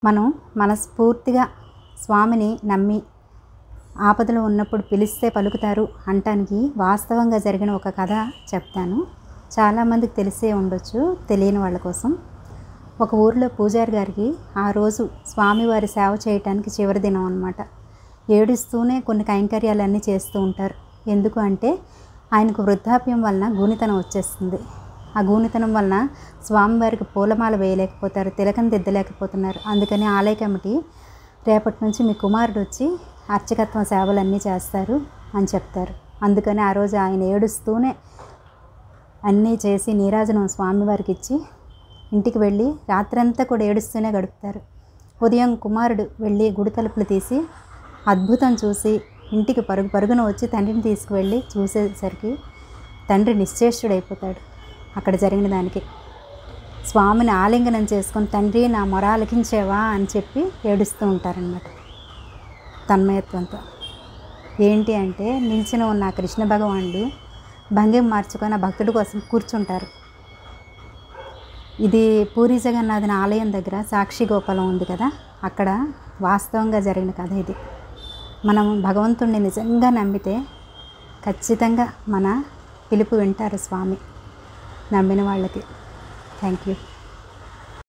మనం మనస్ఫూర్తిగా స్వామిని నమ్మి ఆపదలో ఉన్నప్పుడు పిలిస్తే పలుకుతారు అంటానికి వాస్తవంగా జరిగిన ఒక కథ చెప్తాను. చాలామందికి తెలిసే ఉండొచ్చు, తెలియని వాళ్ళ కోసం. ఒక ఊరిలో పూజారి గారికి ఆ రోజు స్వామివారి సేవ చేయటానికి చివరి దినం అన్నమాట. ఏడుస్తూనే కొన్ని కైంకర్యాలన్నీ చేస్తూ ఉంటారు. ఎందుకు అంటే ఆయనకు వృద్ధాప్యం వలన గూనితనం వచ్చేస్తుంది. ఆ గూనితనం వలన స్వామివారికి పూలమాల వేయలేకపోతారు, తిలకం దిద్దలేకపోతున్నారు. అందుకని ఆలయ కమిటీ రేపటి నుంచి మీ కుమారుడు వచ్చి అర్చకత్వం సేవలన్నీ చేస్తారు అని చెప్తారు. అందుకని ఆ రోజు ఆయన ఏడుస్తూనే అన్నీ చేసి నీరాజనం స్వామివారికి ఇచ్చి ఇంటికి వెళ్ళి రాత్రంతా కూడా ఏడుస్తూనే గడుపుతారు. ఉదయం కుమారుడు వెళ్ళి గుడి తలుపులు తీసి అద్భుతం చూసి ఇంటికి పరుగున వచ్చి తండ్రిని తీసుకువెళ్ళి చూసేసరికి తండ్రి నిశ్చేష్టుడైపోతాడు. అక్కడ జరిగిన దానికి స్వామిని ఆలింగనం చేసుకొని, తండ్రి నా మొర ఆలకించేవా అని చెప్పి ఏడుస్తూ ఉంటారనమాట తన్మయత్వంతో. ఏంటి అంటే నిలిచిన ఉన్న కృష్ణ భగవానుడు భంగిమ మార్చుకొని ఆ భక్తుడి కోసం కూర్చుంటారు. ఇది పూరి జగన్నాథుని ఆలయం దగ్గర సాక్షి గోపాలం ఉంది కదా, అక్కడ వాస్తవంగా జరిగిన కథ ఇది. మనం భగవంతుణ్ణి నిజంగా నమ్మితే ఖచ్చితంగా మన పిలుపు వింటారు స్వామి, నమ్మిన వాళ్ళకి. Thank you.